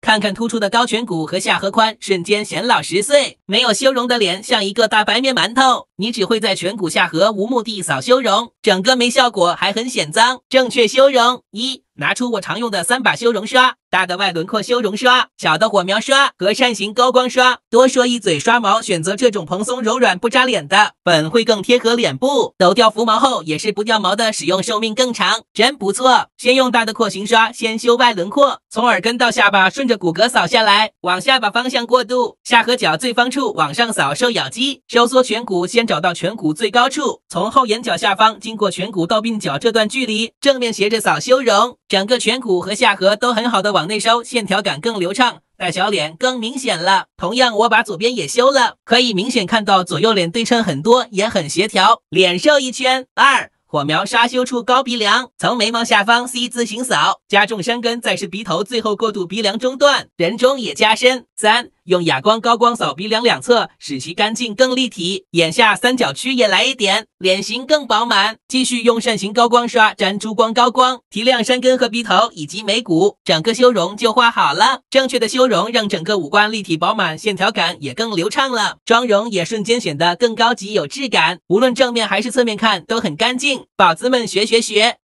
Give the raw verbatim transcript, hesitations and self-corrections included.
看看突出的高颧骨和下颌宽，瞬间显老十岁。没有修容的脸像一个大白面馒头，你只会在颧骨下颌无目的扫修容，整个没效果，还很显脏。正确修容：一、拿出我常用的三把修容刷，大的外轮廓修容刷，小的火苗刷和扇形高光刷。多说一嘴，刷毛选择这种蓬松柔软不扎脸的，本会更贴合脸部。抖掉浮毛后也是不掉毛的，使用寿命更长，真不错。先用大的廓形刷先修外轮廓，从耳根到下巴顺着骨骼扫下来，往下巴方向过渡，下颌角最方处往上扫收咬肌，收缩颧骨，先找到颧骨最高处，从后眼角下方经过颧骨到鬓角这段距离，正面斜着扫修容。整个颧骨和下颌都很好的往内收，线条感更流畅，大小脸更明显了。同样我把左边也修了，可以明显看到左右脸对称很多，也很协调，脸瘦一圈。二、火苗刷修出高鼻梁，从眉毛下方 C 字形扫，加重山根，再是鼻头，最后过渡鼻梁中段，人中也加深。三、用哑光高光扫鼻梁两侧，使其干净更立体，眼下三角区也来一点，脸型更饱满。继续用扇形高光刷沾珠光高光，提亮山根和鼻头以及眉骨，整个修容就画好了。正确的修容让整个五官立体饱满，线条感也更流畅了，妆容也瞬间显得更高级有质感，无论正面还是侧面看都很干净。宝子们学学学！